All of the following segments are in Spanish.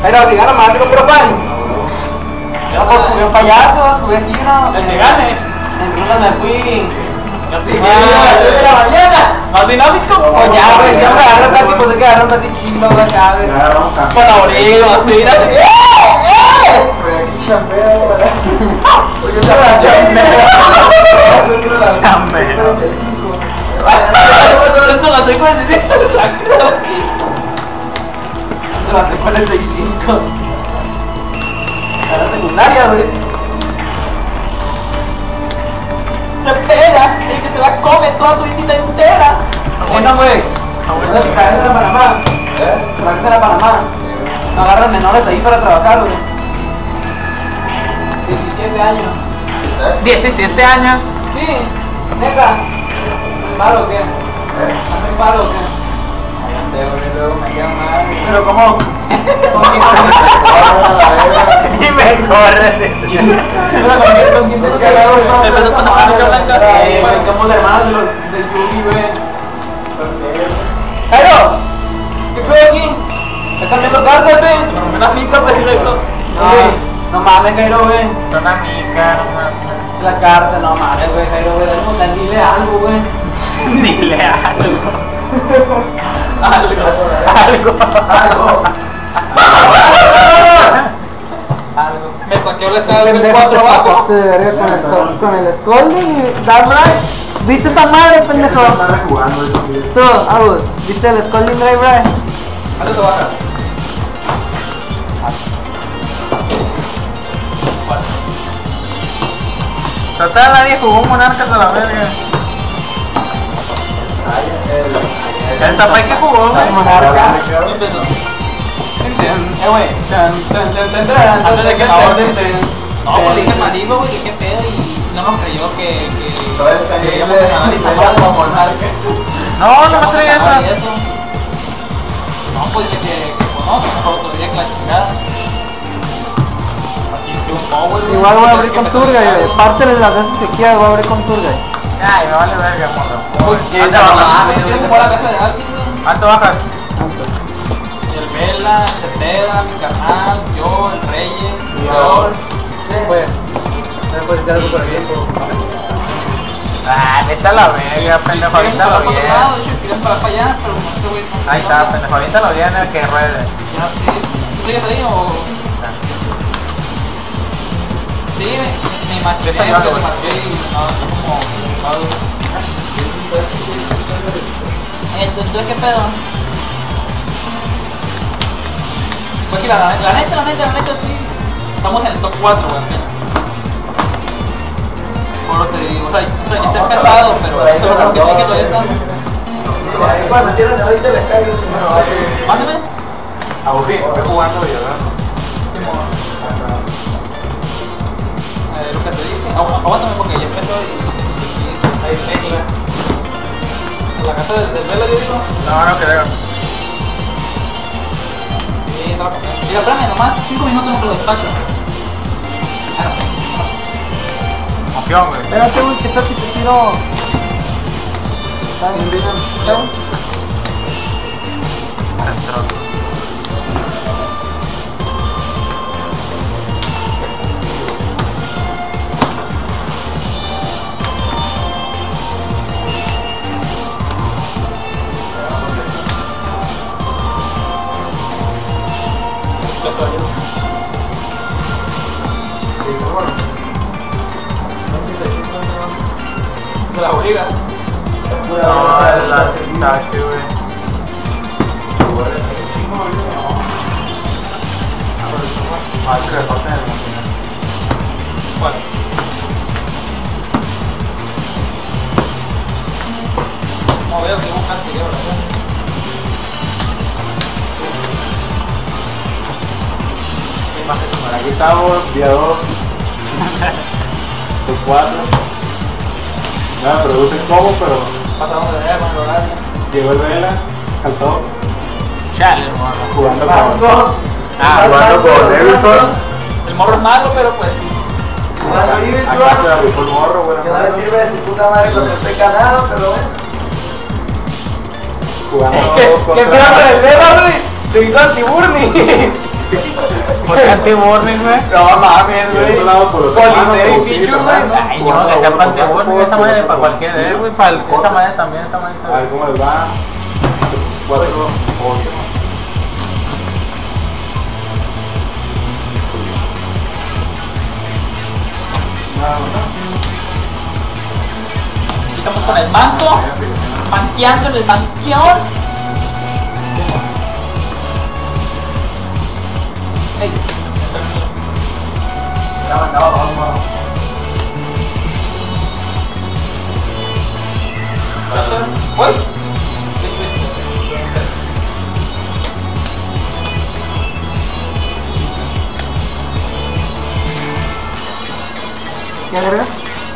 Pero si gana más, hace un puro fan. No, pues jugué un payaso, jugué aquí, ¿no? El que gane. En Rula me fui. Casi a las 3 de la mañana. más dinámico. Pues ya, güey, si vamos a agarrar un taxi, pues hay que agarrar un taxi chilo, güey, acá, güey. Con la orilla, así, mira. Aquí chambea, güey. Yo Chambea. Esto lo hace 45. Lo hace 45. A la secundaria, güey. Se pega, el que se la come toda tu vida entera. Bueno, güey. ¿Para qué será Panamá? ¿Para qué será Panamá? No agarran menores ahí para trabajar, güey. 17 años. 17 años. Sí, neta. ¿Paro o qué? ¿Hacen paro o qué? luego me llaman. Pero ¿cómo? Y me corre. ¿Con quién tengo que hablar? Empezó con la mano blanca. Somos hermanos del Yugi, güey. ¡Jairo! ¿Qué pedo aquí? ¿Está cambiando cartas, güey? Una mica, pendejo. No mames, Jairo, güey. Son amigas, no mames. La carta, no mames, güey, Jairo, güey. Dile algo, güey. Dile algo. Algo. Me saqueó la escala de 4 abajo. de verga con el scolding y damn right. ¿Viste esta madre, pendejo? Tú, Agus, ¿viste el scolding drive, right? ¿Dónde se baja? Total, nadie jugó Monarcas a la verga. El Tapay que jugó, güey. Güey. Antes de que no, pues le dije marido, güey, que qué pedo y no nos creyó que íbamos a ganar y salvar como Monarca. No me traía esa. No, pues dice que pues no, que mejor otro día que la chingada. Igual voy a abrir con Turgay, güey. Pártele las veces que quieras, voy a abrir con Turgay. Ay, me vale verga, morro. ¿Cuánto ¿Tienes la casa de alguien, güey? ¿Cuánto bajas? El Vela, Cepeda, mi carnal, yo, el Reyes, George. Pues, ¿puedes echar algo por el viento? Ah, neta la verga, pendejo, ahorita lo viene. De hecho, querían parar para allá, pero este güey no. Ahí está, pendejo, ahorita lo viene el que ruede. Ya sí. ¿Tú sigues ahí o...? Sí, me imaginé que te marqué y no, así como... Entonces, ¿qué pedo? Pues que la neta sí. Estamos en el top 4, güey. Por te digo, o sea, ya está empezado, pero eso es lo que todavía estamos. Cuando cierran el te les cae. Mándeme. Agustín, estoy jugando ¿verdad? Lo que te dije. Aguántame porque ya empezó y ahí venga. La casa del Velo, yo digo. No creo. Sí, no. Mira, espérame, nomás 5 minutos no te lo despacho. Confión, güey. Espérate, güey, ¿qué tal si te tiro? ¿Está bien? De la briga. No, la taxi, güey. ¿Cuál? No veo si buscan que yo, ¿verdad? Aquí estamos, día 2. Top 4. No me pregunten cómo, pero Pasamos de ver con el horario. llegó el Vela, cantó, Chale, hermano. jugando Ah, con Davidson. El morro es malo, pero pues. Acá se arrojó el morro, bueno. Que no le sirve de su puta madre cuando esté ganado, pero bueno. Jugando ¿Qué contra... pedo con el Vela, güey? Te hizo anti-Burnie. Anti-warning, güey. No mames, güey. Policía y Pichu, güey. Ay, no, que sea para anti-warning. Esa madre para cualquiera, güey. Para esa madre también, esta madre A ver cómo les va. 4, 8. Aquí estamos con el manto. Manqueando en el manqueón. Ey. Voy. ¿Qué verga?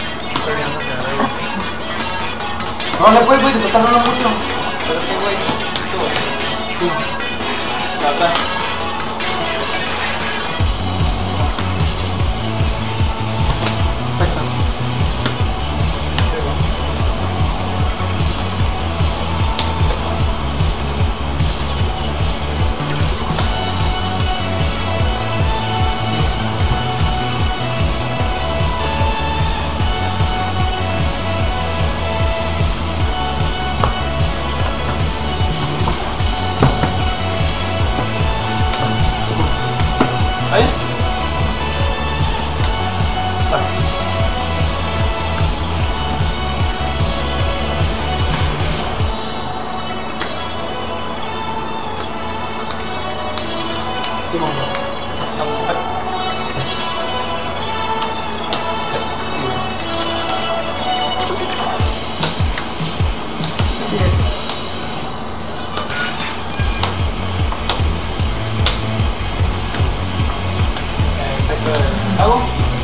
No le puedes, güey, te está tardando mucho. Pero qué güey. Tú. La otra. ¿Ahí? ¿Hago?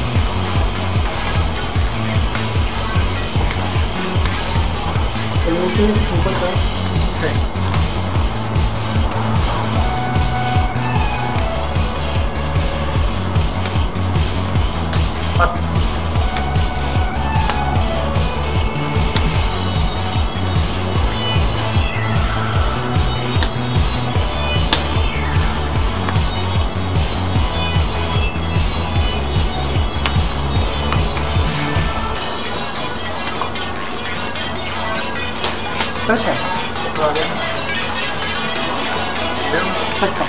El último 50. Gracias. Perfecto.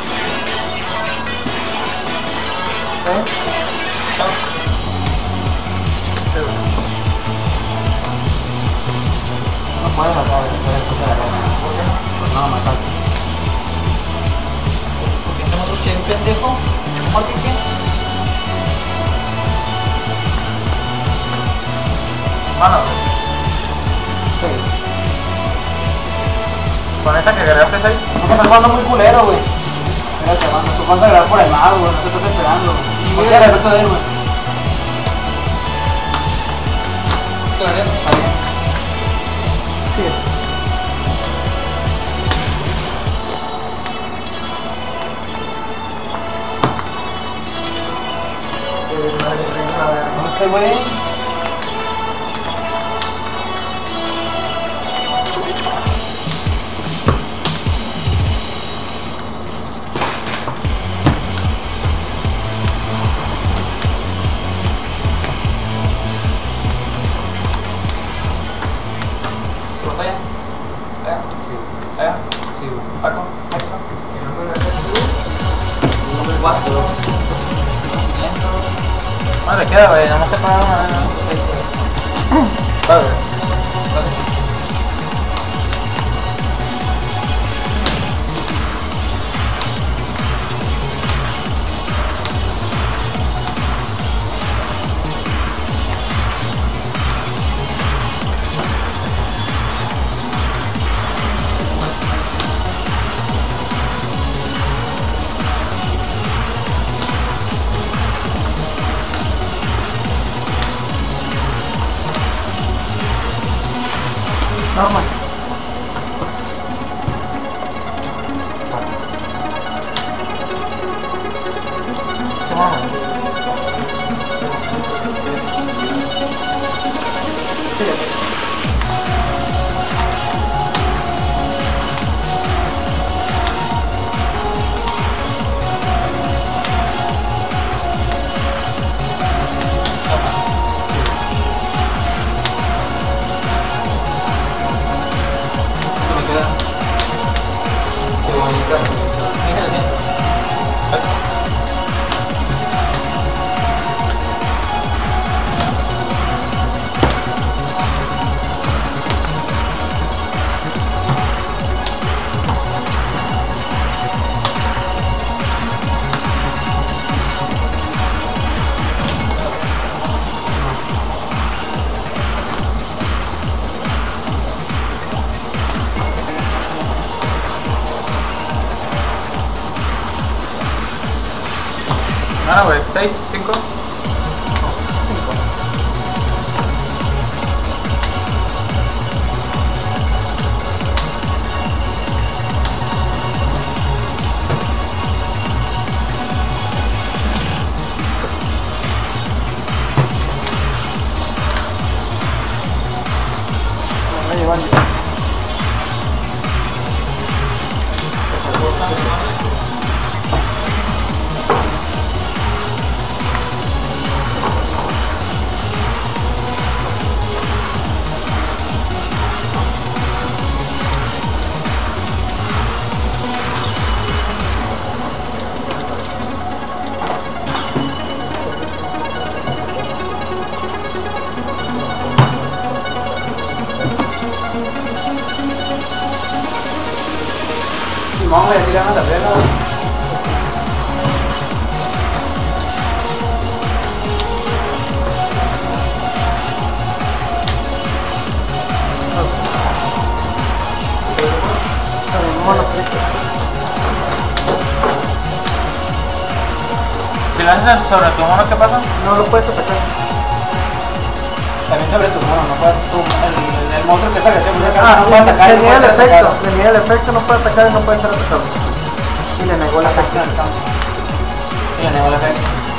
No puede matar, después de la gana. ¿Por qué? Pues no, matar. Pues si hacemos un chen pendejo. ¿Por qué qué? Mano, Sí. con esa que agarraste 6. No, que estás jugando muy culero, güey. Espérate, mano, tú vas a grabar por el lado, güey. No te estás esperando, güey. Sí, ¿Por güey. qué? Respeto de él, güey. Todavía. Está bien. Sí es. ¿Dónde está, güey? ¿Botella? ¿Allá? ¿Allá? Sí, güey. ¿Paco? Número 4. Madre, queda, güey. Nada más te pagan una vez. Vale. No, güey, 6, 5. Simón, güey, así le van a tapar, ¿no? Si lo haces sobre tu mono, ¿qué pasa? No lo puedes atacar. También sobre tu mono, no puede el monstruo que está que te puede atacar, no puede atacar, no tenía puede el ser efecto. atacado. Tenía el efecto, no puede atacar y no puede ser atacado. Y le negó el efecto. Afecta en el campo. Y le negó el efecto.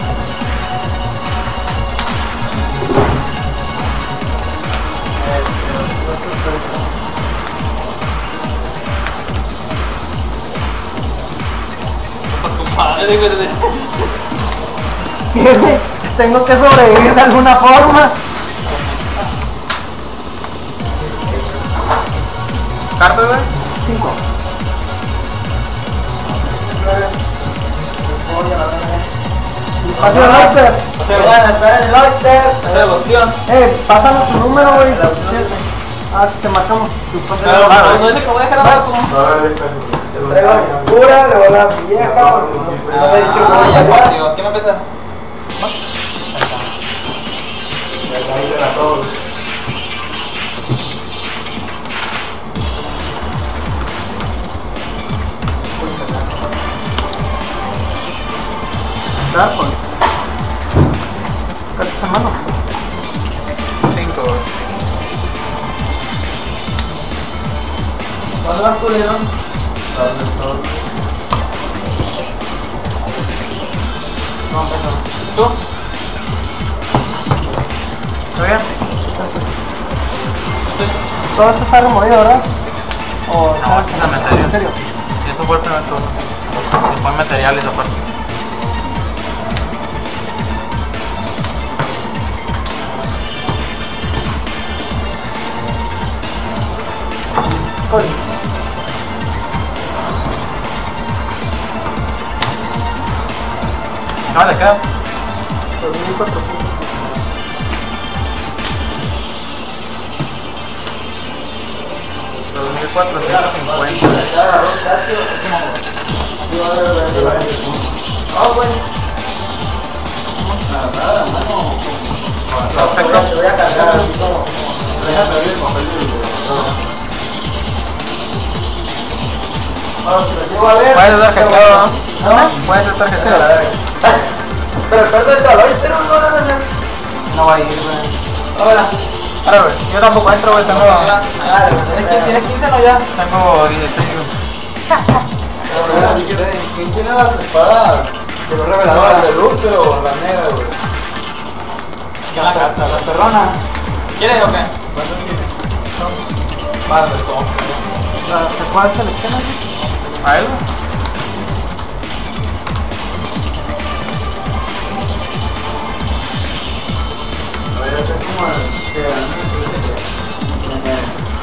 Pues a tu madre, güey. Tengo que sobrevivir de alguna forma. ¿Carta, güey? 5. Espacio Loister. Hacer el Loister. el ostión. Pásame tu número, güey. Ah, te marcamos. Pero no dice que lo voy a dejar abajo. Traigo a mi oscura, le voy a la vieja. No le he dicho que voy Ya, a allá. tío. ¿Qué me pesa? Darkon. Cartas a mano. 5, güey. ¿Cuándo vas tú, León? No, empezó. ¿Tú? ¿Está bien? Todo esto está removido, ¿verdad? O No, este es el cementerio. cementerio. Y esto fue el primer turno. Después materiales aparte. Coli. No, le queda. 2400. Te voy a cargar así como. Déjame ver el papel del Ahora, si lo llevo a ver. Puede ser tarjetado, ¿no? ¿No? Puede ser tarjetado. Pero espérate, el Loister no lo van a hacer. No va a ir, güey. Hola. Ahora, güey. Yo tampoco entro, güey. Tengo. ¿Tienes 15 no ya? Tengo 16, güey. ¿Quién tiene las espadas? Llegó No, reveladora. las de luz, pero la negra, güey. ¿Qué en la casa? La perrona. ¿Quieres o qué? Va, pues como. ¿Cuál selecciona? ¿A él? Voy a hacer como el que a mí me parece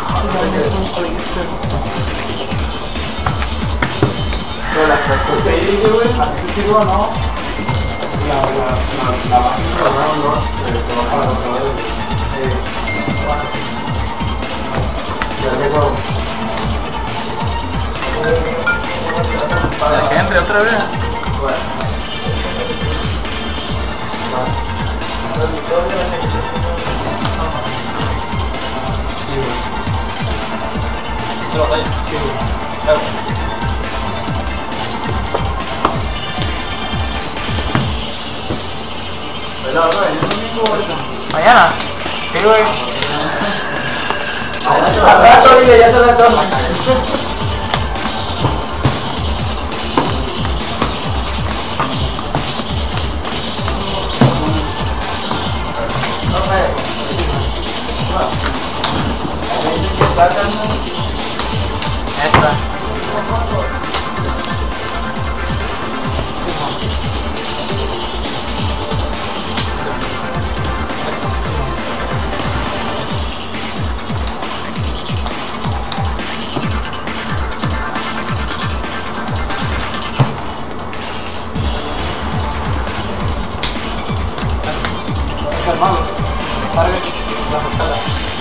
pero las cosas que dije, güey, así sigo, ¿no? La máquina normal, ¿no? Que baja la otra vez. Ya llegó. ¿De Henry otra vez? Bueno. ¿Te lo doy? Sí, güey. Mañana. Sí, güey. Al rato, dile, ya son las 2. Esta. Calmado. Target. La moscada.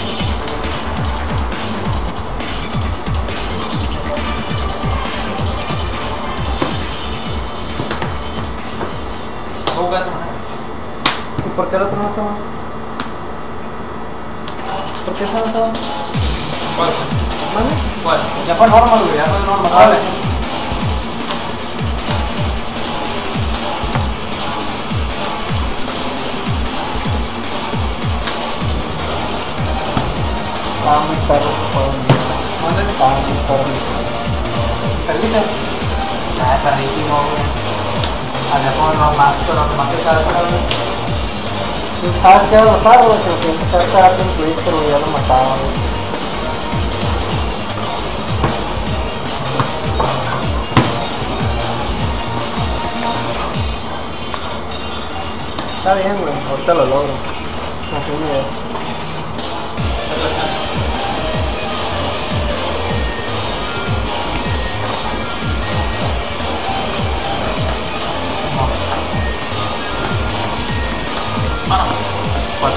¿Cómo jugaste, man? ¿Y por qué el otro no se va? ¿Por qué se va? ¿Cuál? ¿Mande? ¿Cuál? Ya fue normal, güey, ya fue normal. Vale. Estaba muy perro ese juego. ¿Dónde? Estaba muy perro. ¿Perdiste? Ah, perrísimo, güey. Había como los más que cada vez. ¿Sabes qué era lo raro, güey? Que lo siguiente que era en Twister, güey, ya lo mataba, güey. Está bien, güey, ahorita lo logro. Confío en él. Mano. ¿Cuál?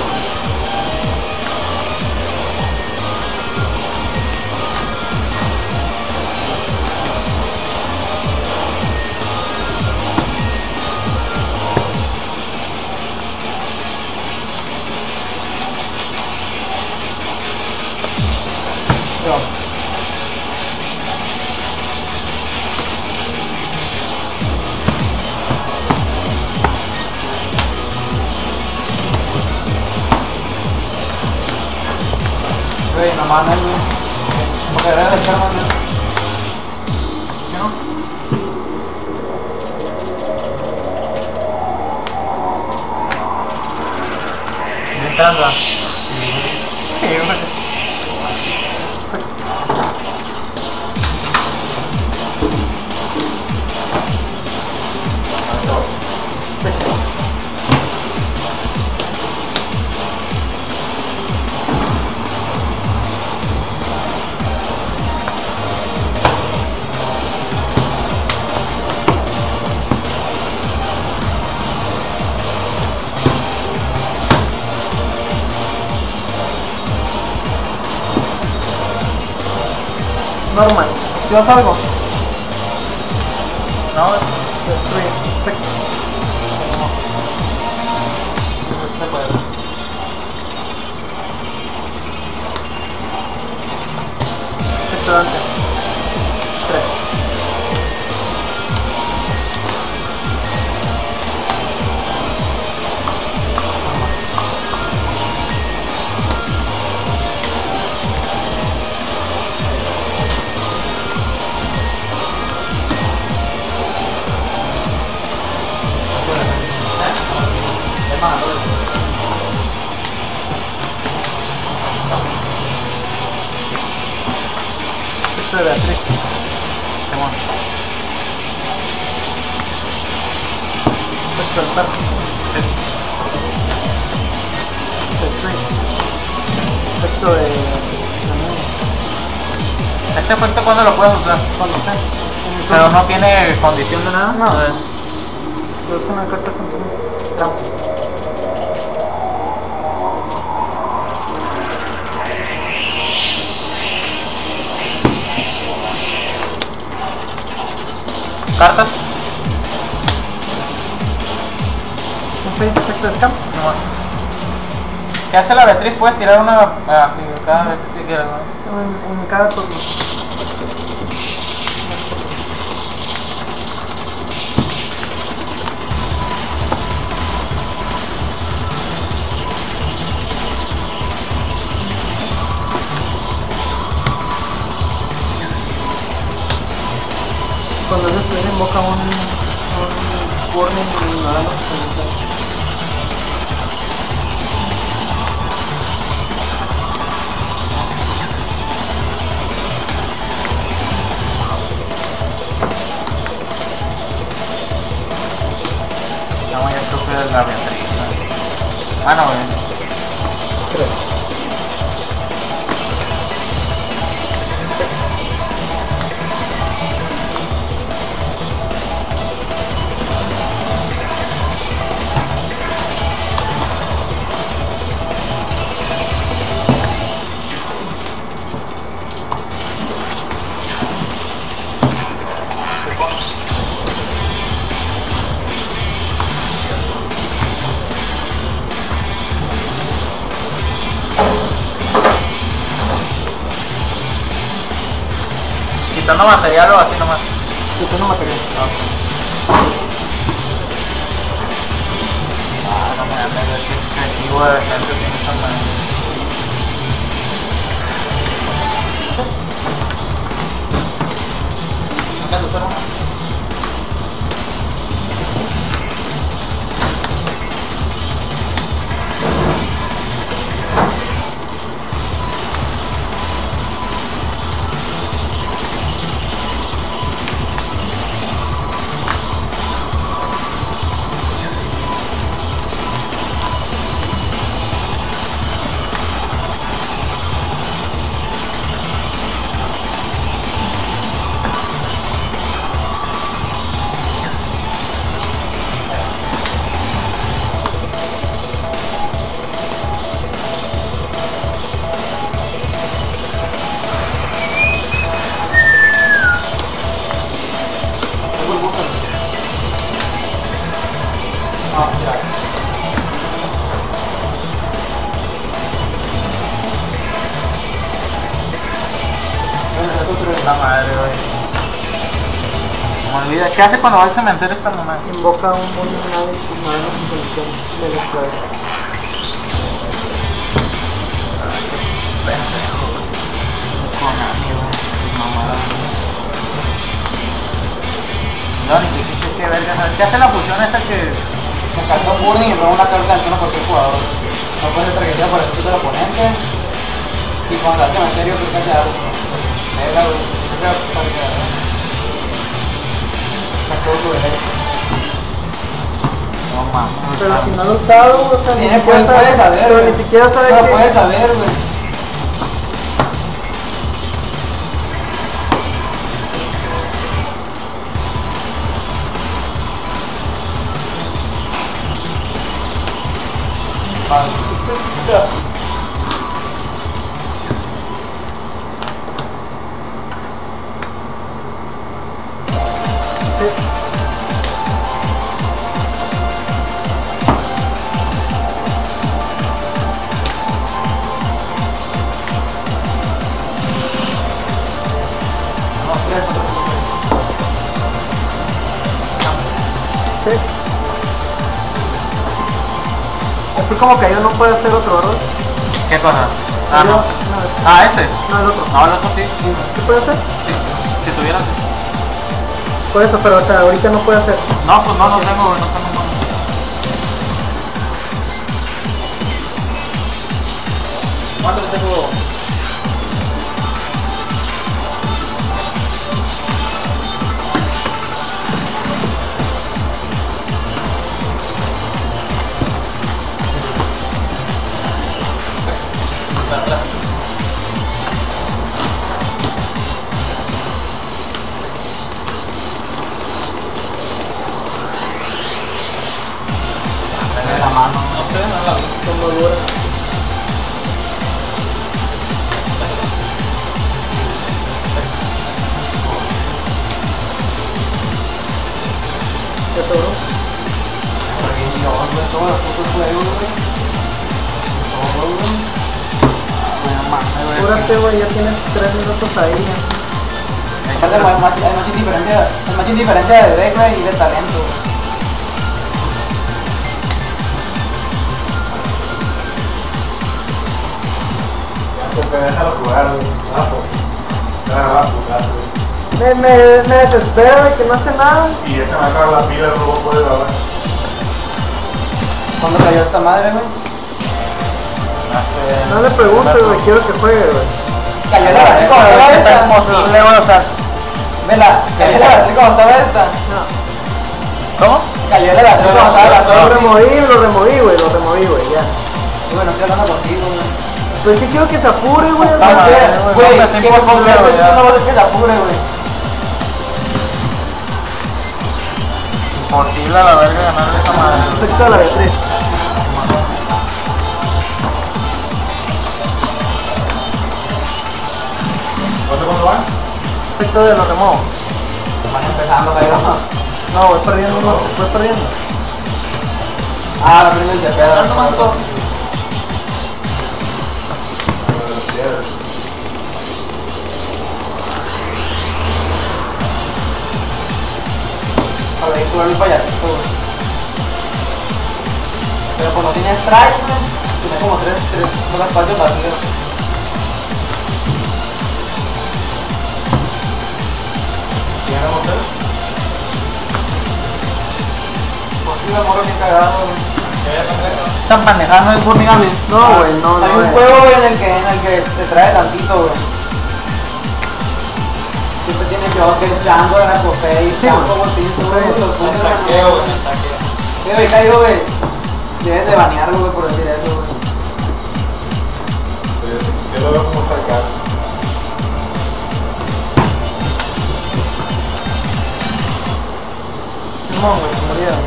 Yo. Güey, nomás no, güey. Porque debe de estar, güey. ¿Qué no? Gritando. Sí, güey. Normal. ¿Yo salgo? No, Destruye. Se puede. Restaurante. 3. Es más, Esto de Beatriz. Simón. Esto del perro. Destruye. Efecto de la niña. Este efecto, ¿cuándo lo puedes usar? Cuando sea. Pero no tiene condición de nada. No. Pero es una carta con trampa. Cartas. Un face efecto de scam. Simón. ¿Qué hace la Beatriz? Puedes tirar una así cada vez que quieras, ¿no? En cada turno. invoca un warning y ignora los condiciones. No, ya escoge la Beatriz. Ah, no, güey. 3. Quitando material o así nomás. Quitando material. Ah, no me da que excesivo de defensa tiene esa madre. Acá tu perro. Ah, ya. La madre, güey. Me olvida. ¿Qué hace cuando va al cementerio esta mamá? Invoca un warning y ignora las condiciones del explorer. Pendejo. Konami, güey. Sus mamadas. No, ni siquiera sé qué verga. ¿Qué hace la fusión esa que...? Me carga un burning y me da una carga de turno a cualquier jugador. No puede ser targeteado por el efecto del oponente. Y cuando da el cementerio, creo que hace algo. Verga, güey. Esa carga. Sacó su derecho. No mames. Pero si no lo he usado, o sea, Sí, puedes saber, pero güey. ni siquiera sabe No lo que... puedes saber, güey. Sí. Así como que yo no puedo hacer otro, ¿verdad? ¿Qué cosa? Ah, Yo- no. este. Ah, este. No, el otro. No, el otro sí. ¿Qué puede hacer? Sí. Si tuvieras. Por eso, pero o sea, ahorita no puede hacer. No, pues no, no tengo, güey. No tengo mono. ¿Cuánto le tengo? De la mano. No sé, no la vi. Como dura. ¿Qué todo? Todo el puto juego, güey. Todo, güey. Bueno, mames, güey. Cúrate, güey, ya tienes 3 minutos ahí. Aparte, hay mucha indiferencia de deck, güey, y de talento, güey. Porque déjalo jugar, güey. Rafa. Ya, Rafa, güey. Me desespera de que no hace nada. Y ese me acaba la pila, no lo puede lavar. ¿Cuándo cayó esta madre, güey? No le preguntes, güey, quiero que juegue, güey. Cayó la batería como estaba Es esta. imposible, güey, o sea. Vela, cayó la batería como estaba esta. ¿Cómo? Cayó la batería como estaba la Lo otra. removí, güey, ya. Bueno, estoy hablando contigo, güey. Pero es que quiero que se apure, güey. O Ah, sea, madre, Güey, está que imposible, porque güey, ya. no va a ser que se apure, güey. Imposible a la verga ganarle esa madre. Efecto a la Beatriz. ¿Cuánto van? Efecto de lo removo. Vas empezando, pero. No, voy perdiendo, no sé, voy perdiendo. Ah, la primera se pedo. A ver, tú el payasito, güey. Pero como tiene strikes, güey, tiene como tres espacios vacíos. ¿Tiene motel? Pues sí, me morro bien cagado, güey. Están pendejando el Burning Abyss. No, güey, no, Hay un no. juego, güey, en el que se trae tantito, güey. Siempre tiene Joker, Django, la Cofé y Sí, Django, güey. güey, Sí. los puntos de Taqueo, güey, me taqueo. Sí, güey, caigo, güey. Debes de banearlo, güey, por decir eso, güey. Yo lo veo como sarcasmo. Simón, güey, se murieron.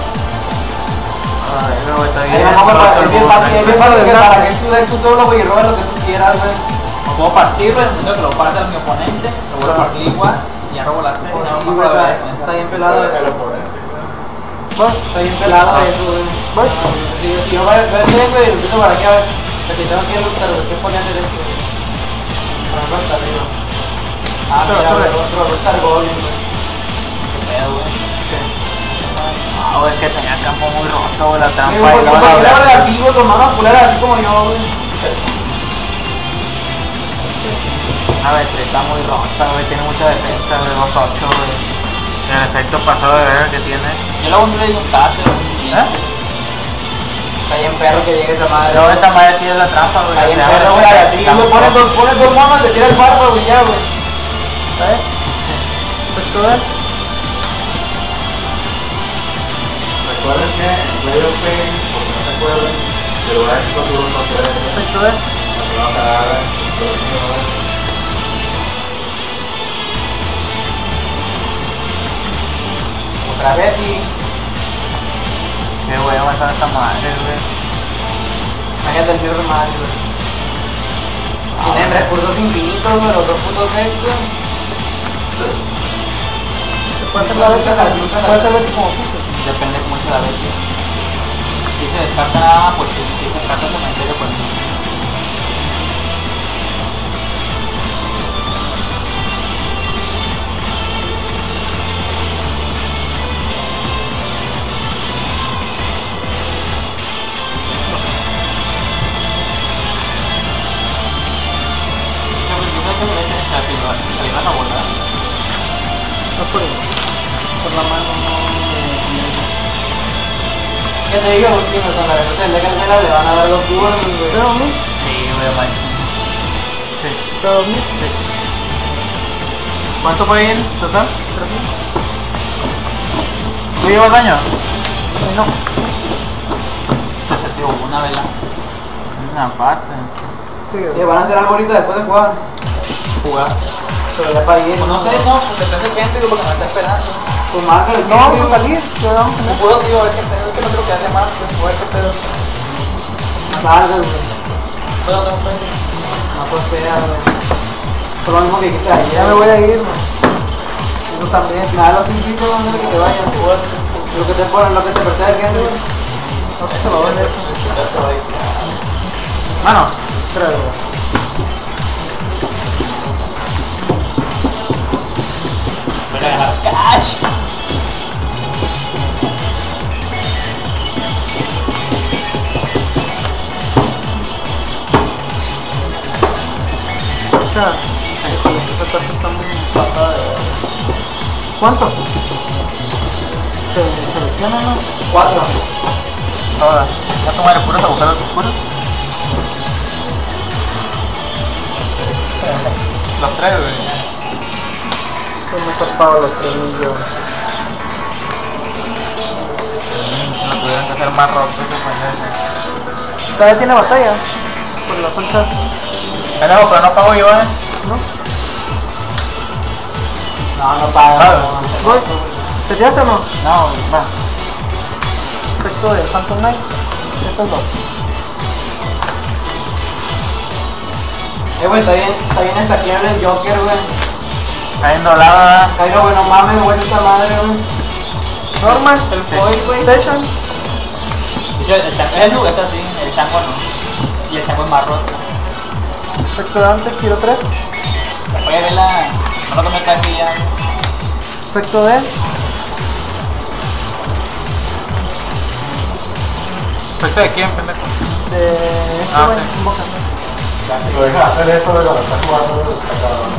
Ay, no, güey, está Ahí bien. vamos, güey, roto el es bien Burning. fácil, es bien fácil que para que tú des tú solo, güey, y robes lo que tú quieras, güey. Lo puedo partir, güey, en el momento que lo parta mi oponente, lo vuelvo a partir igual y ya robo la serie. Pues No, sí, no, güey, no, está bien pelado, güey. El oponente. Va, Está bien pelado eso, güey. va. Si yo voy a hacer, güey, empiezo por aquí a ver. Porque tengo que luchar, güey, ¿qué pone a hacer esto, güey? Para no estar arriba. Ah, Pero, mira, güey, pero. otro Star Goblin, güey. qué pedo, güey. No, güey, es que tenía el campo muy roto, güey, la trampa. Güey, y porque no van a era hablar. así, güey, con manos culeras, así como yo, güey. A ver, está muy rota, güey, tiene mucha defensa, güey, 2-8, güey. El efecto pasado de verga que tiene. Yo luego le digo un case, güey. Está bien perro que llegue esa madre. Luego esta madre tiene la trampa, güey. Está bien se llama perro, güey, la Beatriz, Campo. güey, pones dos monos, te tira el barba, güey, ya, güey. ¿Sabes? Efecto de él. Recuerden que en Play of Pain, por si no se acuerdan, el lugar de 5 turnos son 3. Efecto de él. Cuando vamos a dar Otra vez, y Qué güey, va a estar esa madre, güey. imagínate el Mirror Match, güey. Tienen recursos infinitos, güey, los dos putos extras. Puede hacer la Betty, puede hacer Betty como quiso. Depende cómo se la ve. Si se descarta nada, pues sí. Si se descarta cementerio, pues no. Yo creo que ese, o sea, si lo ibas a volar. No por ahí. Por la mano ¿Qué te digo, último? Con la derrota del Legal Vela le van a dar dos turnos, güey. ¿Te dormí? Sí, güey, machín. Sí. ¿Te dormí? Sí. ¿Cuánto fue en total? 3.000. ¿Tú llevas daño? Ay, no. se activó una vela. Una parte. Sí, Sí, van a hacer algo ahorita después de jugar. Jugar. Pero ya para ir. Pues no sé, no, pues depende de quién, digo, porque me está esperando. Pues marca el no vamos a salir. Ya vamos a No puedo, tío, es que no creo que darle más, pues, a ver qué pedo. Salga, güey. Pero no sé. No postea, güey. Por lo mismo que dijiste ayer. Ya me voy a ir, man. Eso también. Nada, los invito a donde que te vayas. Lo que te ponen, lo que te pertenece al gente, güey. No te lo doy, de hecho. Mano. Espera, güey. Voy a ganar cash. O sea, esta parte está muy pasada de verdad. ¿Cuántos? Te seleccionan, ¿no? 4. Ahora, ya tu madre, puros agujeros oscuros. Los tres, güey. Pues me he tapado los 3 millones. No tuvieron que hacer más rotos, pendejo. Todavía tiene batalla. Por la concha. Pendejo, pero no pago yo, ¿No? No paga. Voy. ¿Se te hace o no? No, va. Efecto de Phantom Knight. Esos dos. Güey, está bien estaqueable el Joker, güey. Ahí no la. Jairo, güey, no mames, güey, esta madre, güey. Normal. El foil, güey. Station. El chango es así, el chango no. Y el chango es más roto. Efecto de antes, tiro 3. Voy a ver la. No lo que me cae aquí ya. Efecto de. ¿Efecto de quién, pendejo? De. Este, Ah, güey. sí. Invoca. Si lo dejas hacer esto de cuando estás jugando, está cabrón.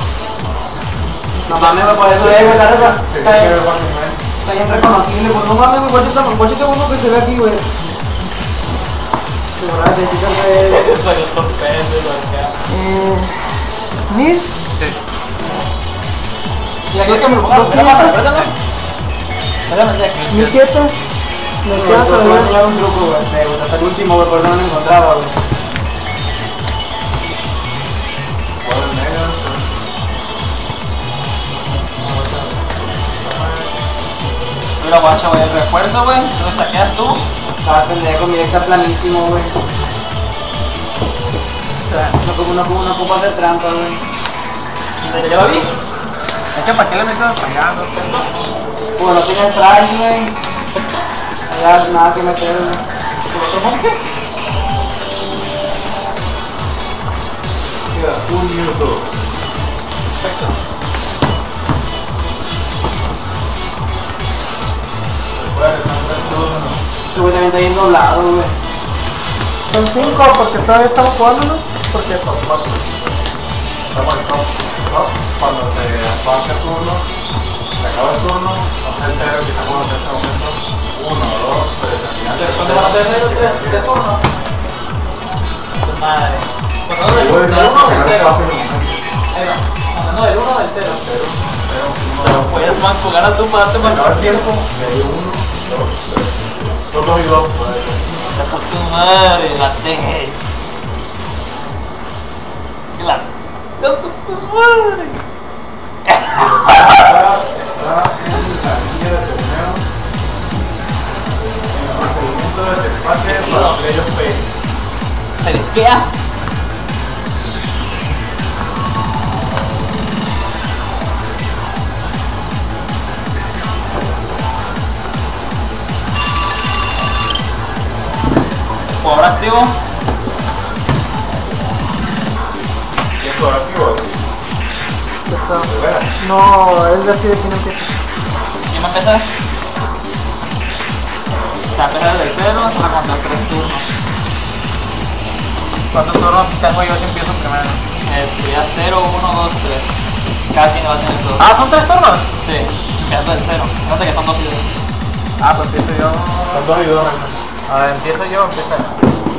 No mames, güey, por eso, güey, Se está tiene que ver bien- fácilmente. está bien reconocible, pues no mames, güey, guachita uno que se ve aquí, güey. Seguramente, chicas, güey. Soy un torpedo, lo que. 1000. Sí. Y aquí es que me lo pongan. Los 500. Préstame. Préstame de aquí. 1007. Me Güey, quedas a te voy a ver. enseñar un truco, güey. Hasta el último, güey, por eso no lo encontraba, güey. Juego en medio, Mira, guacha, güey, el refuerzo, güey. Lo saqueas tú. Estaba pendejo, mira, está planísimo, güey. No ocupa hacer trampa, güey. ¿Ya lo vi? Es que para qué le meto el payaso, pendejo. Pues no tiene strikes, güey. Ya nada que meter, güey. ¿Por otro monje? queda un minuto. Perfecto. Recuerda que son 3 turnos. Este güey también está bien doblado, güey. Son 5 porque todavía estamos jugando, ¿no? Porque Son 4. Estamos en top. Cuando se pasa el turno, se acaba el turno, hace el 0 que está jugando en este momento. 1, 2, 3, al final del ¿Cuándo van a tener tres turnos? Tu madre. Bueno, del 1 o del 0. Ahí va. Hablando del 1 o del 0. Puedes jugar a tu parte para Acaba el tiempo, le dio 1, 2, 3. Son 2 y 2. La por tu madre, la dejé. La por tu madre. Está en la línea de torneo. En el procedimiento de desempate para playoff phase. Se desquea. Jugador activo. ¿Quién juega activo? está. ¿De veras? No, él decide quién empieza. ¿Quién va a empezar? Se va a empezar desde 0 hasta contar 3 turnos. ¿Cuántos turnos tengo yo si empiezo primero? Sería 0, 1, 2, 3. Cada quien va a tener 2. Ah, ¿son 3 turnos? Sí, empezando desde 0. Fíjate que son 2 y 2. Ah, pues empiezo yo. Son 2 y 2 realmente. A ver, empiezo yo, empieza yo.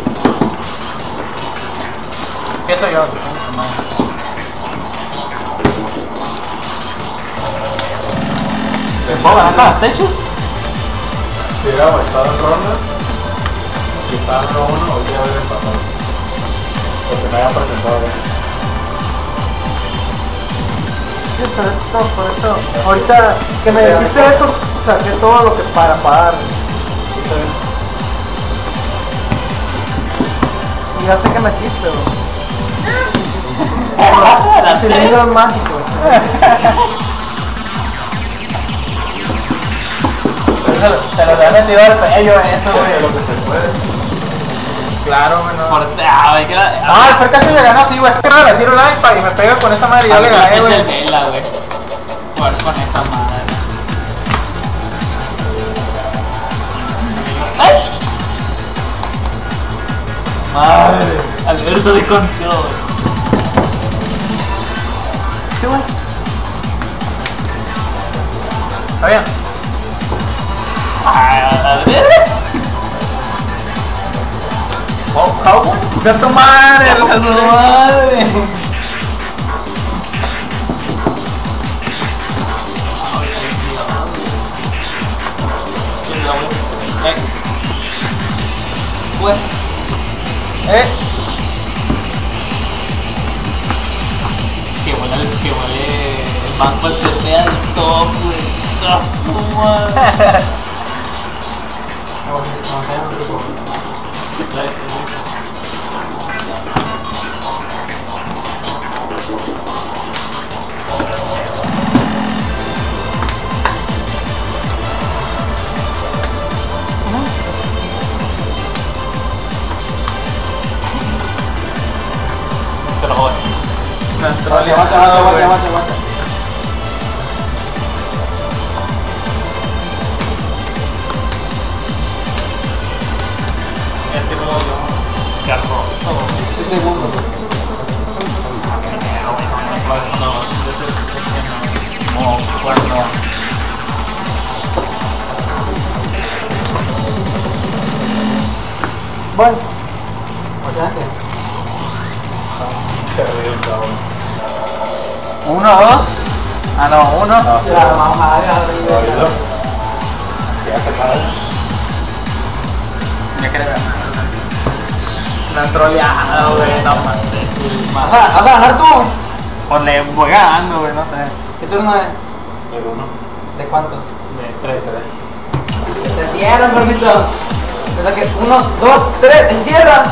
Empiezo yo, que tengo su madre. ¿Puedo ganar todas las techos? Si hubiéramos estado en ronda, y estaba en 1, hoy ya hubiera empatado. Porque me habían presentado eso. Sí, pero esto, por eso. Ahorita que me dijiste eso, saqué todo lo que para pagar. Y ya sé que metiste, bro. Las Cilindros mágicos. Se los había metido al pello eso, Hace lo güey. que se puede. Claro, güey, no. güey, que era. Ah, el Fer casi le ganó, sí, güey. Es que no le tiro la iPad y me pega con esa madre y yo le gané, el güey. Vela, güey. Jugar con esa madre. ¡Ay! Madre. Alberto de control. Sí, güey. ¿Está bien? Oh, ¿cómo? ¡Ya tu madre! ¡Ya tu madre! Pues, que huele el banco al cepea del top, güey. ¡Ah, su madre! Te lo jodas. Aguanta. Este modo yo. Carro. Un segundo. No, cuerno. Bueno, ¿Ochaste? ¿Uno, dos? Ah, no, uno. La mamá de Ya creo. Me han troleado, güey, no mames. ¿Vas a ganar tú? Pues le voy ganando, güey, no sé. ¿Qué turno es? El 1. ¿De cuánto? De 3. Te entierran, gordito. O sea que 1, 2, 3, te entierran.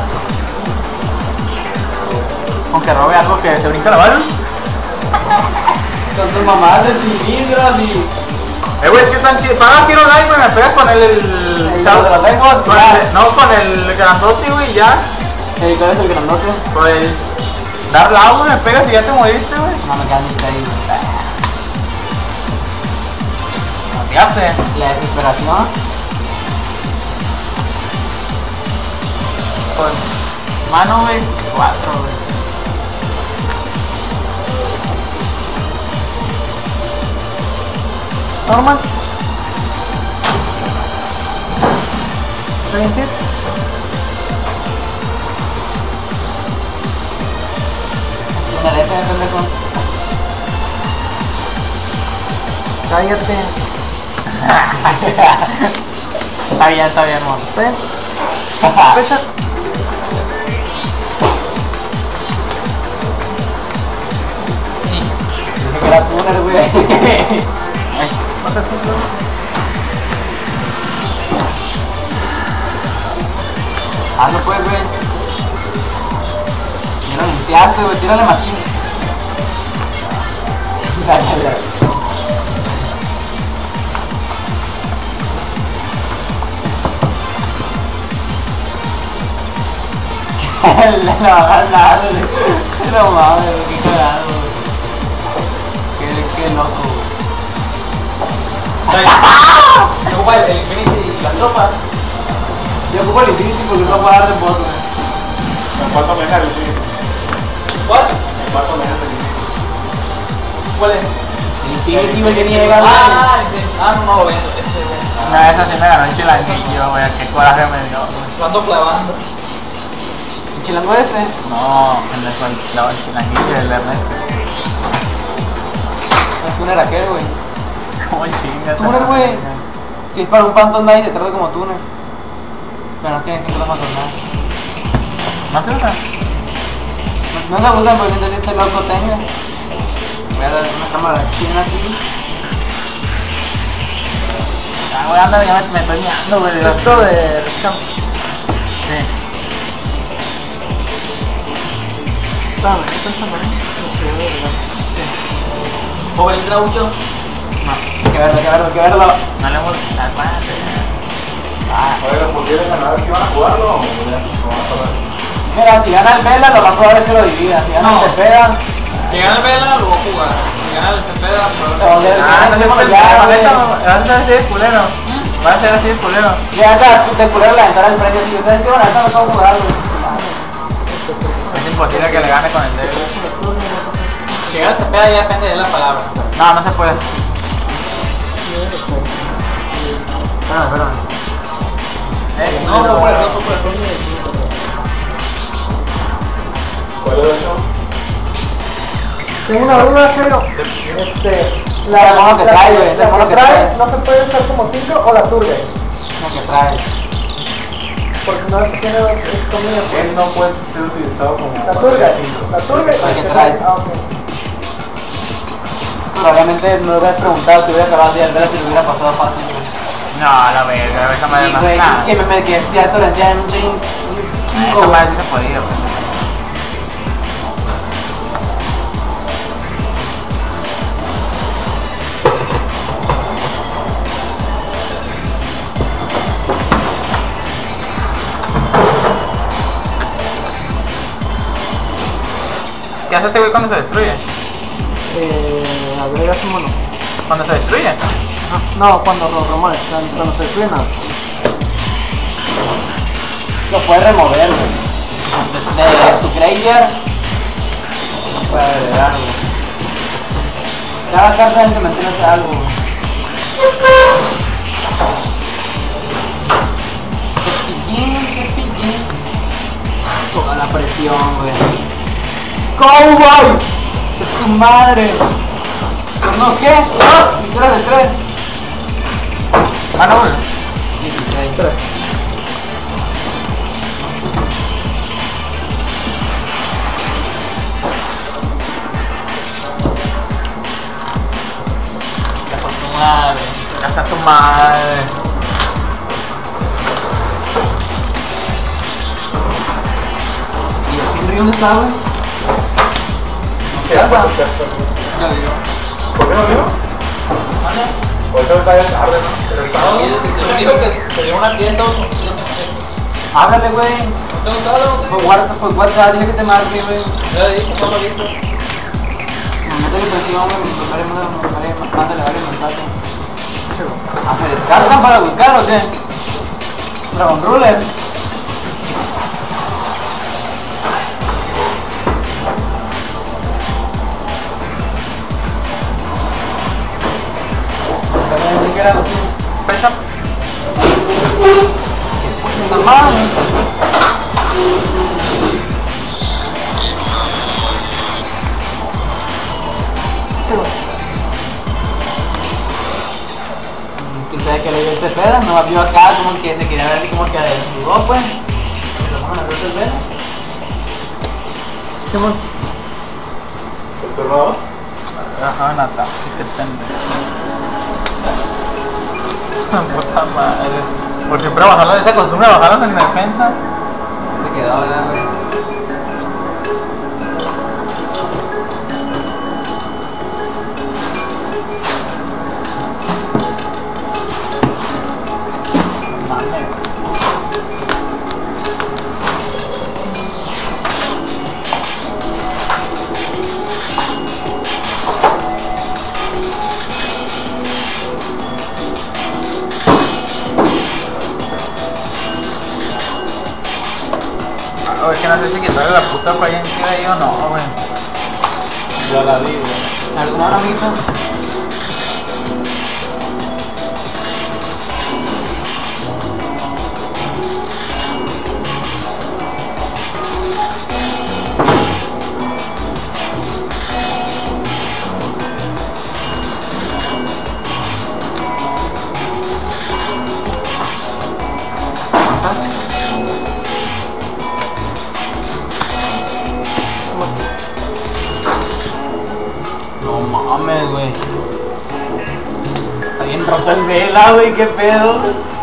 Aunque robe algo que se brinca la bala. Con tus mamás de cilindros y... Güey, es que tan chido. Para Hero Light, güey, me pegas con el Chao, te lo tengo, ya. no, con el grandote, güey, ya. ¿Cuál es el grandote? Pues, dar la agua, me pegas y ya te moriste, güey. No me quedan ni 6. Cambiaste. La desesperación. Con mano, güey, 4, güey. normal. ¿Está bien, Sid? Poner ese pendejo. Cállate. Está bien, mon. ¿Está bien? Fecha. Era tuner, güey. Va a ser simple. No puedes, güey. Ya lo limpiaste, güey. Tírale machín. La va a ganar, güey. No mames, qué cagado, güey. Qué loco, güey. Se ocupa el Infinity y las tropas. Yo ocupo el Infinity porque no puedo dar de boss, güey. ¿En cuánto me deja el Infinity? ¿Cuál? ¿En cuánto me deja el Infinity? ¿Cuál es? El Infinity, güey, que niega, güey. No lo vendo. Ese, güey. Una vez así me ganó el chilanguillo, güey, qué coraje me dio. Lo ando clavando. ¿El chilango este? No, el chilanguillo del Ernesto. Es tuner aquel, güey. ¿Cómo chingas? Tuner, güey. Si es para un Phantom Dice, se trata como tuner. Pero no tiene sentido más nada. ¿No se usa? No se usa porque entonces este loco tenga. Voy a dar una cámara de spin aquí. Ah, güey, anda, ya me estoy mirando, güey. Esto de Scam. Sí. Espérame, ¿esto está mal? ¿Puedo venir a mucho? Hay que verlo. No le gusta. Aguante. Oye, ¿los pusieron a ver si van a jugarlo o ya? ¿O van a jugar? Mira, si gana el Vela, lo más probable es que lo divida. Si gana No. el Cepeda, Si gana el Vela, lo voy a jugar. Si gana el Cepeda, se va a volver Ah, no se puede ya, güey. va a ser así de culero. Va a ser así de culero. Ya está, de culero la ventana al frente. Y ustedes que van a estar no puedo jugar, güey. Es imposible que le gane con el dedo. Si gana el Cepeda, ya depende de la palabra. No, no se puede. Perdón. No, fue por el coño de ¿Cuál es el 8? Tengo una duda, Jairo. La mono que trae, güey. La mono que trae. ¿No se puede usar como 5 o la turbe? La que trae. Porque no es que tiene dos comidas. Él no puede ser utilizado como La turbe. La turbe. La que trae. Ah, ok. Probablemente no lo hubieras preguntado, te hubiera acabado de ver si lo hubiera pasado fácil, güey. No, la verga, esa madre Y, no. güey, Nah, que me quedé alto la en un chain. esa madre sí se podía, güey. ¿Qué hace este güey cuando se destruye? Agregas un mono. ¿Cuando se destruye? No, cuando lo remueves, cuando se destruye nada. Lo puedes remover, güey. De su graveyard. Puede agregar, güey. Cada carta del cementerio hace algo, güey. Cepillín. Toda la presión, güey. ¡Cowboy! ¡Es tu madre! ¿No qué? ¡Ah! ¿Y de 3? Ah, no, güey. 16. 3. Casa tu madre. ¿Y el Henry dónde está, güey? ¿Qué Casa. pasa? Ya digo. ¿Por qué no vino? Por eso está tarde, ¿no? Pero el sábado. Yo digo que se dio una tienda o Háblale, güey. no tengo sábado, Por WhatsApp, dile que te marque, güey. ya dije, no lo he visto. Métele presión, güey. Mándale varios mensajes. Ah, ¿se descargan para buscar o qué? Dragon Ruler. ¿Qué era, Agustín? Presa. Está mal. ¿Quién sabe que le dio ese pedo? No vio acá como que se quería ver así como que desnudó, pues. Empezamos a ver el pedo. Simón. ¿El turno 2? Ajá, nata. Qué pendejo. Puta madre. Por siempre bajarlo de esa costumbre, bajarlos en defensa. Se quedó hablando, güey. Mames. Ah, es que no sé si quitarle la puta provincia ahí o no, güey. Ya la di, güey. ¿Algo más, amiguito? No mames, güey. Está bien roto el vela, güey, qué pedo.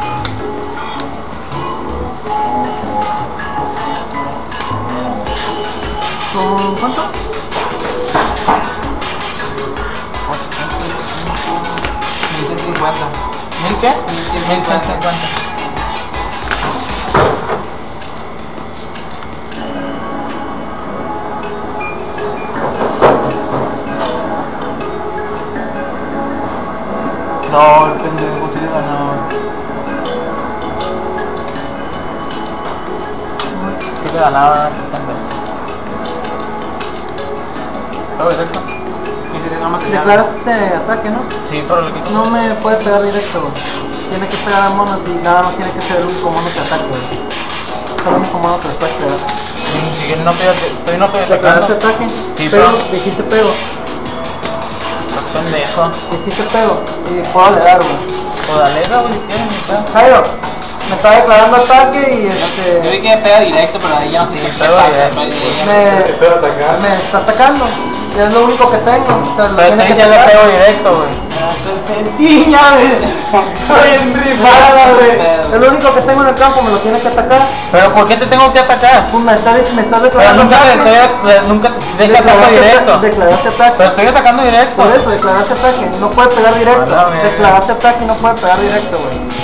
¿Con cuánto? 1150. ¿Mil qué? 1150. 1150. No, el pendejo sí le ganaba. Sí le ganaba el pendejo. ¿Todo es esto? 1150. no me tenía. Declaraste ataque, ¿no? Sí, pero le quito. No me puede pegar directo, güey. Tiene que pegar a monos y nada más tiene que ser el único mono que ataque, güey. Es el único mono que le puedes pegar. Si no estoy ¿Declaraste atacando. ataque? Sí, pero pero- dijiste pego. Estás pendejo. Dijiste pego. Y puedo alegar, güey. O dale, güey, si quieres, mi pedo. Jairo, me está declarando ataque y Yo vi que pega directo, pero ahí ya no sé qué pega pasa. directo. Eso era atacar. me está atacando. Y es lo único que tengo. O sea, lo Pero tiene te que dice le pegar. pego directo, güey. Niña, güey. Estoy enrifada, güey. Es lo único que tengo en el campo, me lo tiene que atacar. Pero ¿por qué te tengo que atacar? Pues me estás Pero declarando nunca te ataque. nunca te deja atacar directo. Declaraste ataque. Pero estoy atacando directo. Por eso, declaraste ataque. No puede pegar directo. A la verga. Declaraste ataque y no puede pegar directo, güey.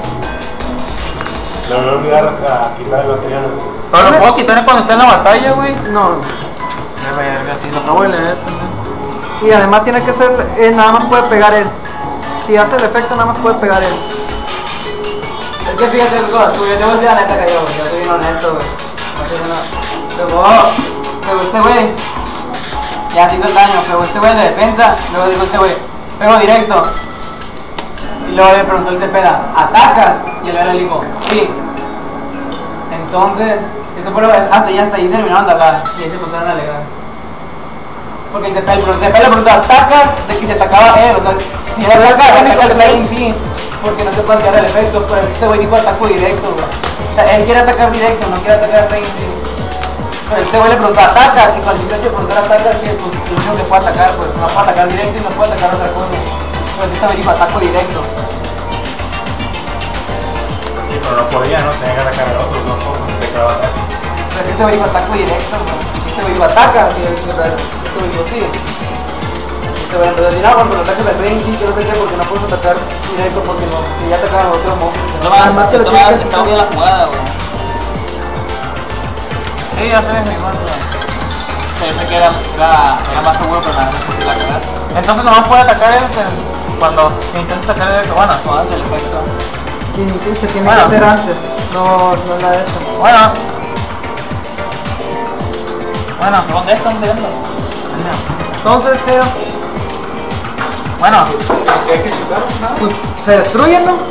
Le voy a olvidar a quitar el material. Pero lo puedo quitar cuando esté en la batalla, güey. No. De verga, si lo acabo de leer. Y además tiene que ser, nada más puede pegar él. Si hace el efecto, nada más puede pegar él. Es que fíjate, yo te voy a decir la neta que yo soy bien honesto, güey. Pegó este güey. Ya se hizo el daño, pegó este güey de defensa. Luego dijo este güey, pego directo. Y luego le preguntó el Cepeda, ¿atacas? Y el le dijo, sí. Entonces, eso fue hasta ahí terminaron de hablar. Y ahí se pusieron a alegar. Porque el Cepeda le preguntó, ¿atacas? De que se atacaba él, o sea, si él ataca el play en sí. Porque no te puedes quedar el efecto, pero este güey dijo ataco directo, güey. O sea, él quiere atacar directo, no quiere atacar el play en sí. Pero este güey le preguntó, ¿ataca? Y cuando el muchacho le preguntó, ¿ataca? Que pues lo único que puede atacar, pues no puede atacar directo y no puede atacar otra cosa. Pero este güey dijo ataco directo. Sí, pero no podía, ¿no? Tenía que atacar al otro, no formas de cada ataque. Pero es que este güey dijo ataco directo, güey. Este güey dijo ataca, y este güey dijo sí. Este güey empezó a decir, no, cuando atacas al play en sí, que no sé qué, porque no puedes atacar directo, porque no, que ya atacaron a otro monstruo. Además que lo tiene que- Está bien la jugada, güey. Sí, ya sé, mi hermano. Pensé que era más seguro, pero nada, porque la verdad. Entonces nomás puede atacar él cuando intenta atacar directo. Bueno, No hace el efecto. Y se tiene Bueno. que hacer antes. No la de eso. bueno. Bueno, ¿Dónde están viendo? Entonces, Jairo, bueno. ¿Qué hay que chutar? pues, se destruyen, ¿no?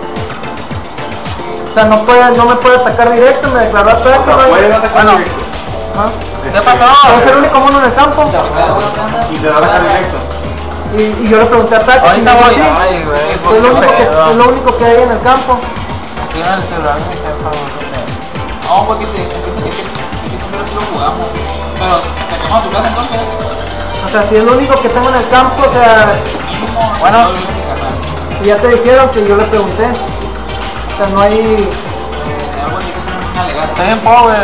O sea, no me puede atacar directo, me declaró ataque. O sea, güey. pueden atacar Bueno. directo. Ajá. ¿Qué pasó? Pero es el único mono en el campo. Y te da atacar directo. Y yo le pregunté ataque. Ahorita y me voy. dijo, sí. Ay, güey, Pues es lo único que hay en el campo. Sí, en el celular, mi jefa, No, porque siempre así lo jugamos. Pero, ¿te quedamos a tu casa entonces? O sea, si es lo único que tengo en el campo, o sea, Mínimo. Bueno. no lo vimos en casa. y ya te dijeron que yo le pregunté. O sea, no hay. Algo así que tenemos que alegar. Estoy en power.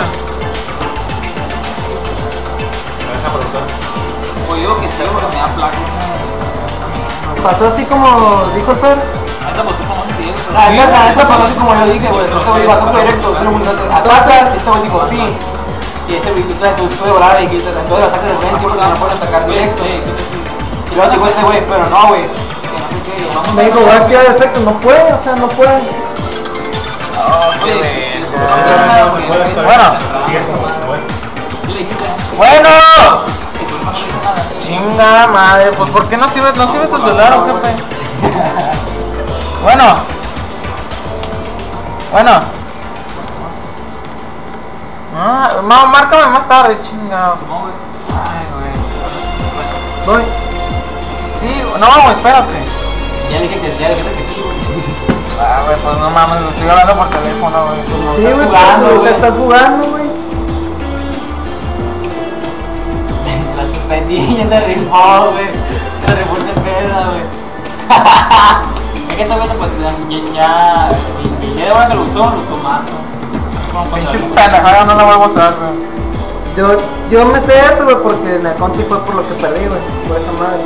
Me deja preguntar. Pues digo que sí, porque me da placa. Pasó así como dijo el Fer. Ahorita pues tú como si La neta pasó así como yo dije, güey. Este güey dijo ataco directo, tú le preguntaste, ¿atacas? Y este güey dijo sí. Y este güey, tú sabes, tú puedes volar y quitas, entonces ataques de frente porque no puedes atacar directo. Y luego dijo este güey, pero no, güey. Que no sé qué. Vamos Me dijo, voy a activar el efecto. No puede, o sea, no puede. Bueno. Sigue esa propuesta. Bueno. Chinga madre, pues ¿por qué no sirve tu celular o qué pe? Bueno. Márcame más tarde, chingado. Ay, güey. Voy. Sí, no, espérate. Ya le dije que sí, güey. Ah, güey, pues no mames, lo estoy hablando por teléfono, güey. Sí, güey, jugando, pero güey. estás jugando, güey. La suspendí, ya se rifó, güey. Se rifó ese pedo, güey. Es que esta vez pues ya de hora que lo usó mal. Pinche pendejada, no la vuelvo a usar, güey. Yo me sé eso, güey, porque en el country fue por lo que perdí, güey. Por esa madre.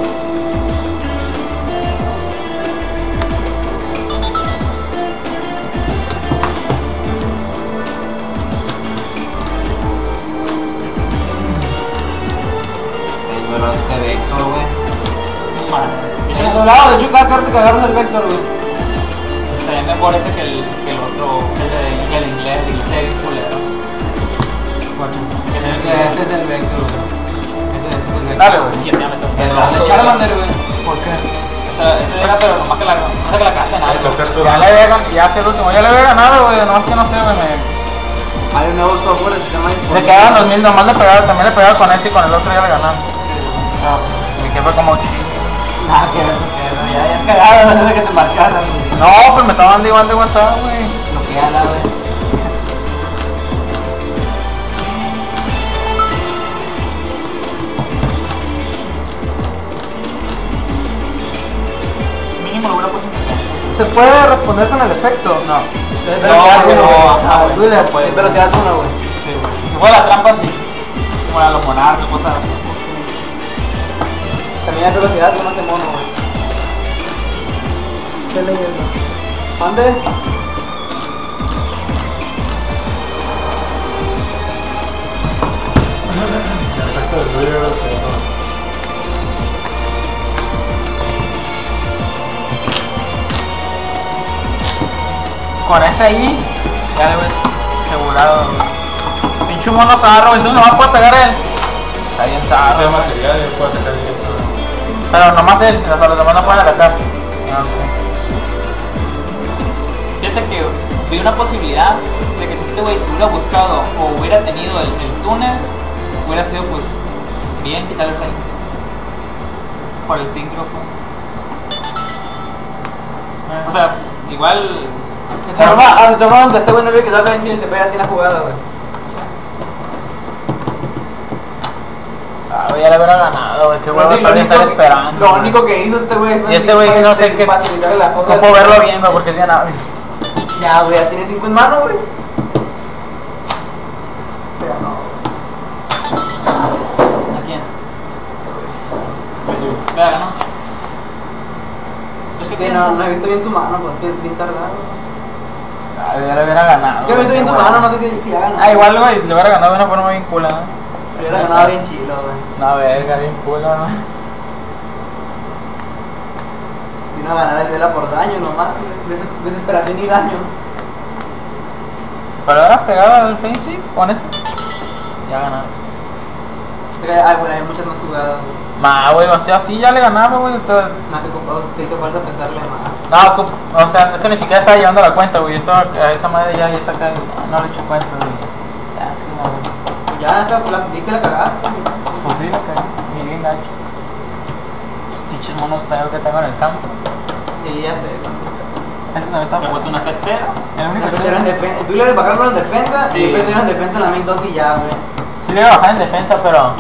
Pero este Vector, güey. Mal. En otro lado, de hecho, cada carta que agarras el Vector, güey. O sea, me parece que el otro, el inglés es culero. Este es el Vector, güey. Este es el Dale, güey. Y ya me tengo que Le Charmander, güey. ¿Por qué? Esa llega, pero nomás que la, no sé que la cagaste en algo. Ya le había ganado, ya hace el último, ya le había ganado, güey. Nomás que no sé, güey. Hay un nuevo software, el sistema Le disponible. quedaban 2000, nomás le pegaba, también le pegaba con este y con el otro ya le ganaron. Mi jefe como chido. Ah, que ya es cagado, no sé que te marcaran, güey. No, pues me estaban igual de WhatsApp, güey. Lo que gana, güey. Mínimo lo hubiera puesto en defensa. ¿Se puede responder con el efecto? No. Wheeler. Es velocidad 1, güey. Sí, güey. Igual la trampa sí. Como a los monarcas, cosas así. También hay velocidad 1 hace mono, güey. Estoy leyendo. ¿Mande? El efecto del ruido se llama. Con ese ahí, ya le voy asegurado, güey. Pinche mono zarro, entonces nomás puede pegar él. Está bien Hace zarro. material y puede atacar directo. Pero nomás él, los demás no pueden atacar. Fíjate que vi una posibilidad de que si este güey hubiera buscado o hubiera tenido el túnel, hubiera sido pues bien quitar el frame por el síncrono. O sea, igual. De todas formas, aunque este güey no le quedó acá en Chile, se pega, tiene jugada, güey. Ah, güey, ya le hubiera ganado, güey. Qué huevo también estar esperando. Lo único que hizo este güey fue Y este güey no sé qué. facilitarle las No cosas. puedo verlo bien, güey, porque es bien hábil. Ya, güey, ya tiene 5 en mano, güey. Pero no. ¿A quién? Vea, ¿no? ¿Tú qué Que piensas? no he visto bien tu mano, porque es bien tardado. Ah, ya le hubiera ganado. Yo he visto bien tu güey. mano, no sé si ha ganado. Ah, igual, güey, le hubiera ganado de una forma bien cool, ¿eh? Pero hubiera ganado bien chilo, güey. No, verga, bien cool, ¿no? Vino a ganar el Vela por daño nomás, desesperación y daño. Pero ahora pegado al fancy con este. Ya ganado. Ay, güey, hay muchas más jugadas, güey. Ma, güey, o sea, sí ya le ganaba, güey. Más que comprado, te hizo falta pensarle más. No, o sea, es que ni siquiera estaba llevando la cuenta, güey. Esto, esa madre ya está acá. No le he hecho cuenta, güey. Ya, sí, no, güey. Pues ya, di que la cagaste. Pues sí, la cagué. Ni bien gacho. Pinches monos feos que tengo en el campo. Y ya sé. Este no está. Me he vuelto una F0. El único Empecé en defensa. Tú le bajaron en defensa y Sí. empecé en defensa en la main 2 y ya, güey. Sí le iba a bajar en defensa, pero.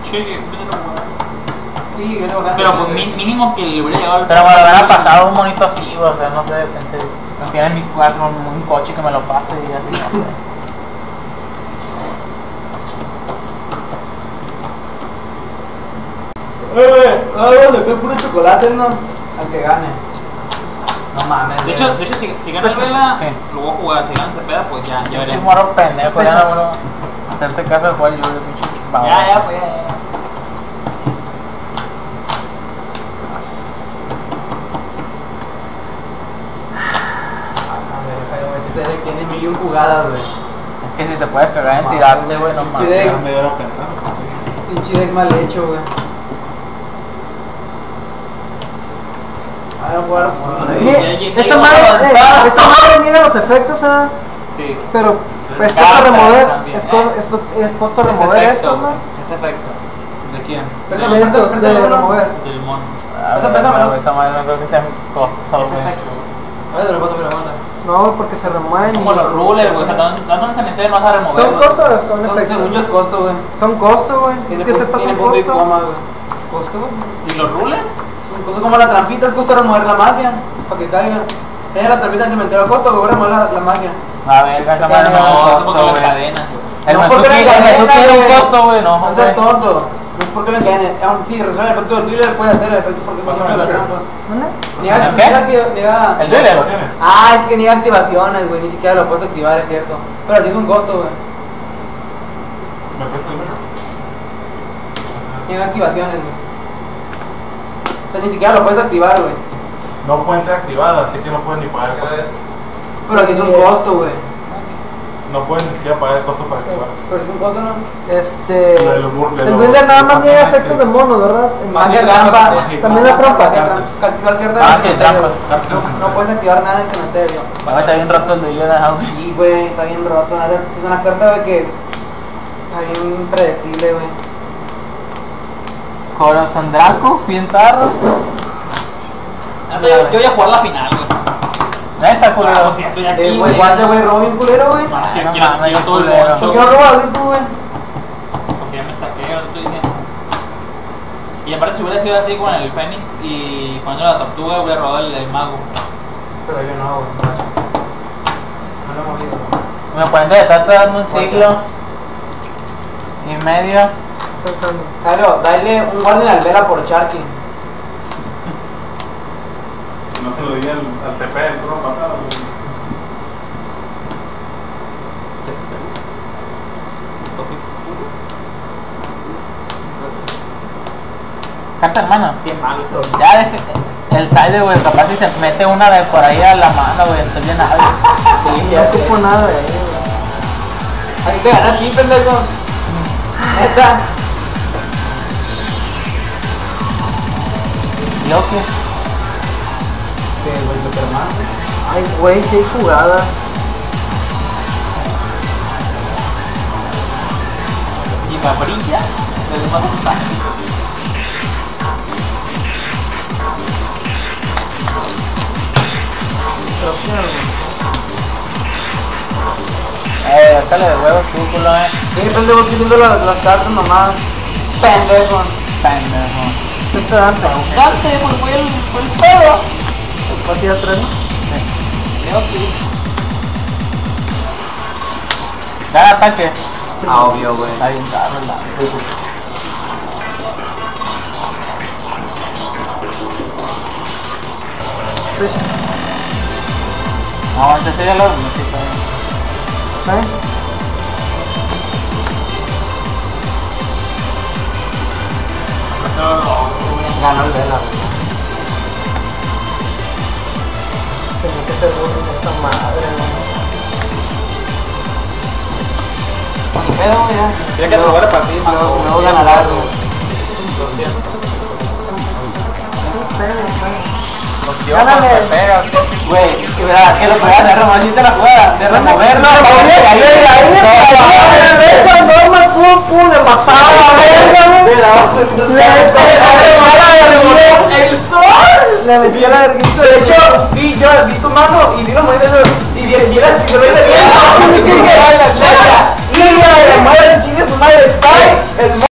Sí, yo le bajé. Pero pues mínimo que le hubiera llegado al Pero me lo hubiera pasado un monito así, güey. O sea, no sé, pensé. No tiene mi 4, un coche que me lo pase y así, no sé. Le fue puro chocolate, ¿no? Al que gane. No mames. De hecho si gana el Vela, Sí. lo voy a jugar. Si gana Cepeda, pues ya Pinche veremos. moro pendejo, ya Especial. no vuelvo a hacerte caso de jugar yo, pinche baboso. Ya fue, ya. Ese tiene 1000 jugadas, güey. Es que si te puedes cagar en tirarse, güey, no Sí, mames. de- Ya media hora pensando. Pinche deck mal hecho, güey. A ver, jugar. Esta madre niega los efectos, ¿eh? Sí. Pero es costo Carta remover. también, Es costo Ese remover efecto, esto, ¿no? Ese efecto ¿De quién? Préstame, De esto, préstame, de préstame uno. remover. del mono. A ver, Pásamelo. no, esa madre no creo que sea costoso, Ese güey. efecto. A ver, te lo paso, pero aguanta. No, porque se remueven. Como los rulers, güey. O sea, dando un cementerio no vas a remover. ¿Son costo o son Según efectos? yo es costo, güey. Son costo, güey. Que sepas Tiene son punto y costo. coma, güey. ¿Costo, güey? ¿Y los rulers? Un costo como la trampita, es costo remover la magia. Para que caiga. Tiene la trampita del cementerio a costo, güey, voy a remover la magia. A ver, esa madre no es No, un eso costo, porque la güey. cadena. El No, porque Mesuki la cadena, era un güey. costo, güey, no, No seas güey. tonto. No es porque lo encadene. Sí, resuelve el efecto del thriller, puede hacer el efecto porque pasa Pásame la el trampa. ¿Dónde? Niega. El dealer. Activaciones. Ah, es que niega activaciones, güey. Ni siquiera lo puedes activar, es cierto. Pero sí es un costo, güey. ¿Me prestas el mío? Niega activaciones, güey. O sea, ni siquiera lo puedes activar, güey. No pueden ser activadas, así que no pueden ni pagar el costo. Pero sí es un costo, güey. No puedes ni siquiera pagar el costo para activar. Pero es un costo, ¿no? El builder nada más llega a efectos de monos, ¿verdad? Magia trampa. También las trampas. Cualquier trampa. No puedes activar nada en el cementerio. Está bien roto el de Yoda. Sí, güey, está bien roto. Es una carta, güey, que está bien predecible, güey. Corazón Draco, bien zarro. Yo voy a jugar la final, güey. Neta, culero. Lo siento, ya aquí, Güey, guacha, güey, robo bien culero, güey. Quiero todo el culero. moncho. ¿Por qué no robas así tú, güey? Porque ya me estaqueo, te estoy diciendo. Y aparte, si hubiera sido así con el Fénix y cuando la tortuga, hubiera robado el mago. Pero yo no, güey, guacha. No lo hemos visto, güey. Me pueden dejar dando un siglo y medio. Pensando. Claro, dale un guardian al Vela por Sharky. Si no se lo di al CP del turno pasado. ¿Qué es eso? Carta, hermano. Qué malo eso. Ya deje el side, güey. Capaz si se mete una de por ahí a la mano, güey. Estoy bien hábil. Sí, No ocupo nada de ahí. Aquí te ganas aquí, pendejo. Neta. ¿Yo qué? Que, güey, Superman. Ay, güey, si hay jugada. Y me brilla. Desde más un Dale de huevos, tú, culo, Sí, pendejo, estoy viendo las cartas nomás. Pendejo. Pendejo. ¿Qué te dan? Dante, fue el pedo. Partida 3, ¿no? Gana ataque. Ah, obvio, güey. Está bien caro, ¿verdad? No, antes sería lo mismo, sí, ¿Está bien? Ganó el Vela, güey. Tenía que ser bueno en esta madre, ¿Qué pedo, güey? Ya. Tiene que probar para ti, Luego ganarás, güey. Gánale. Güey, que verá, que lo puedas hacer, Román, si te la jugada, de removerlo, normas, pum, le mataba a la verga, ¡El sol! le metía la vergüenza. De hecho, vi tu mano y vi los movimientos y vi lo hice bien. Y la madre, chingue su madre, bye.